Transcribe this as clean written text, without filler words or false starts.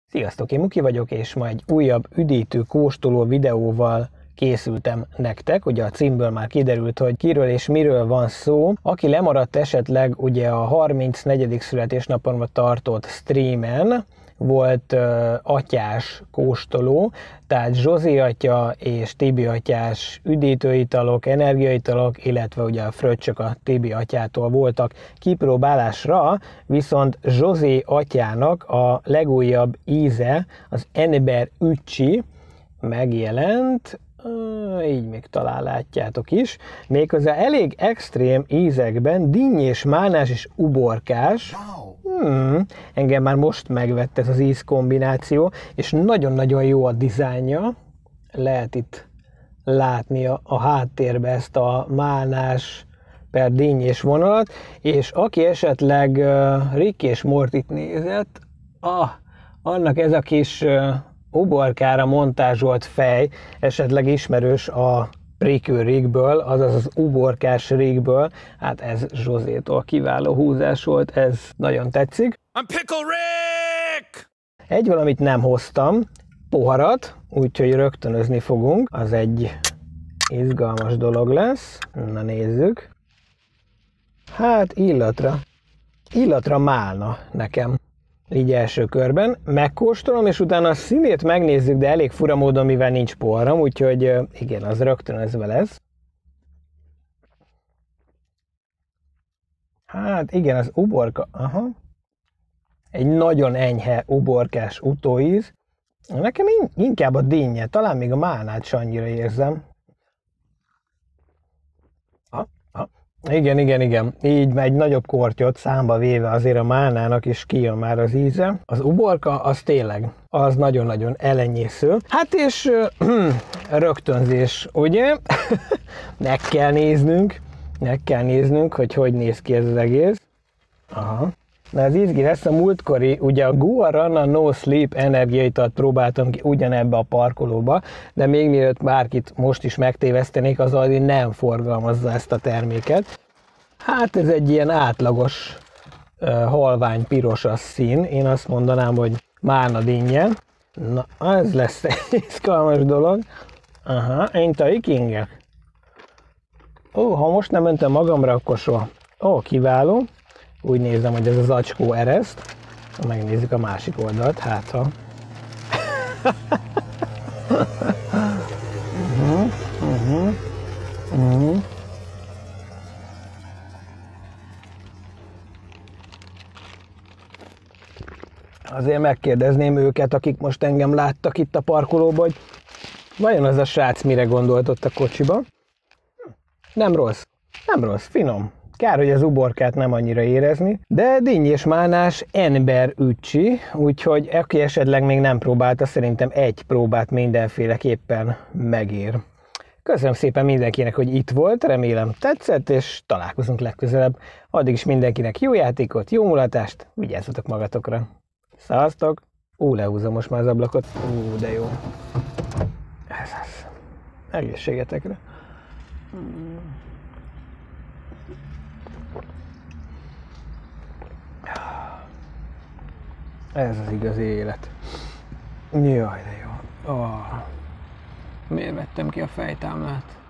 Sziasztok, én Muki vagyok, és ma egy újabb üdítő kóstoló videóval készültem nektek. Ugye a címből már kiderült, hogy kiről és miről van szó. Aki lemaradt esetleg ugye a 34. születésnapomra tartott streamen, volt atyás kóstoló, tehát Zsózi atya és Tibi atyás üdítőitalok, energiaitalok, illetve ugye a fröccsök a Tibi atyától voltak kipróbálásra, viszont Zsózi atyának a legújabb íze, az Ember Ücsi megjelent, így még talán látjátok is, méghozzá elég extrém ízekben, dinnyés, málnás és uborkás. Engem már most megvett ez az ízkombináció, és nagyon-nagyon jó a dizájnja. Lehet itt látni a háttérbe ezt a málnás per dinnyés vonalat, és aki esetleg Rick és Mortit nézett, annak ez a kis uborkára montázsolt fej esetleg ismerős a Prickő Rickből, azaz az uborkás Rickből. Hát ez Zsózétól kiváló húzás volt, ez nagyon tetszik. I'm Pickle Rick! Egy valamit nem hoztam, poharat, úgyhogy rögtönözni fogunk, az egy izgalmas dolog lesz. Na nézzük. Hát illatra málna nekem. Így első körben. Megkóstolom, és utána a színét megnézzük, de elég fura módon, mivel nincs poharam, úgyhogy igen, az rögtönözve lesz. Hát igen, az uborka, egy nagyon enyhe uborkás utóíz. Nekem inkább a dinnye, talán még a málnát se annyira érzem. Igen. Így egy nagyobb kortyot számba véve azért a málnának is kijön már az íze. Az uborka, az tényleg, az nagyon-nagyon elenyésző. Hát és rögtönzés, ugye? meg kell néznünk, hogy néz ki ez az egész. Na ez izgi lesz, a múltkori, ugye a Guarana No Sleep energiaitalt próbáltam ki ugyanebbe a parkolóba, de még mielőtt bárkit most is megtévesztenék, az Aldi nem forgalmazza ezt a terméket. Hát ez egy ilyen átlagos, halvány pirosas szín, én azt mondanám, hogy málna dinnye. Na, ez lesz egy izgalmas dolog. Én ingek. Ha most nem öntem magamra, akkor soha. Kiváló. Úgy nézem, hogy ez az acskó ereszt. Megnézzük a másik oldalt, hát ha. Azért megkérdezném őket, akik most engem láttak itt a parkolóban, hogy vajon az a srác mire gondolt ott a kocsiba. Nem rossz, finom. Kár, hogy az uborkát nem annyira érezni, de dinnyés málnás Ember Ücsi, úgyhogy aki esetleg még nem próbálta, szerintem egy próbát mindenféleképpen megér. Köszönöm szépen mindenkinek, hogy itt volt, remélem tetszett, és találkozunk legközelebb. Addig is mindenkinek jó játékot, jó mulatást, vigyázzatok magatokra. Szevasztok! Lehúzom most már az ablakot. De jó. Ez az. Egészségetekre. Ez az igazi élet. Jaj, de jó. Miért vettem ki a fejtámlát?